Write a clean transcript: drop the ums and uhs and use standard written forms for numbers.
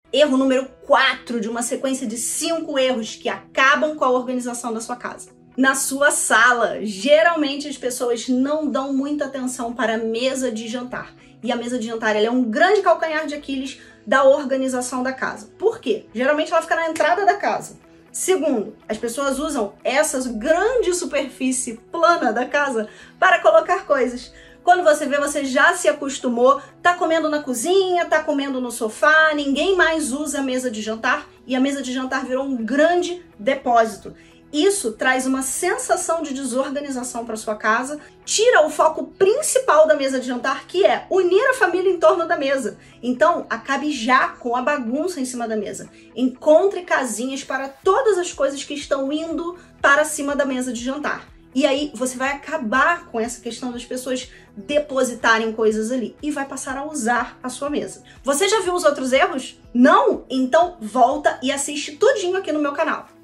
Erro número 4 de uma sequência de 5 erros que acabam com a organização da sua casa. Na sua sala, geralmente as pessoas não dão muita atenção para a mesa de jantar. E a mesa de jantar ela é um grande calcanhar de Aquiles da organização da casa. Por quê? Geralmente ela fica na entrada da casa. Segundo, as pessoas usam essa grande superfície plana da casa para colocar coisas. Quando você vê, você já se acostumou, tá comendo na cozinha, tá comendo no sofá, ninguém mais usa a mesa de jantar e a mesa de jantar virou um grande depósito. Isso traz uma sensação de desorganização para sua casa, tira o foco principal da mesa de jantar, que é unir a família em torno da mesa. Então, acabe já com a bagunça em cima da mesa. Encontre casinhas para todas as coisas que estão indo para cima da mesa de jantar. E aí você vai acabar com essa questão das pessoas depositarem coisas ali e vai passar a usar a sua mesa. Você já viu os outros erros? Não? Então volta e assiste tudinho aqui no meu canal.